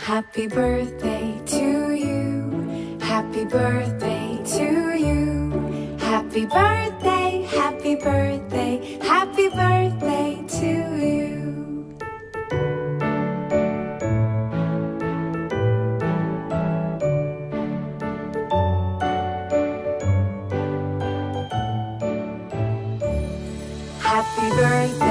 Happy birthday to you. Happy birthday to you. Happy birthday, happy birthday, happy birthday to you. Happy birthday.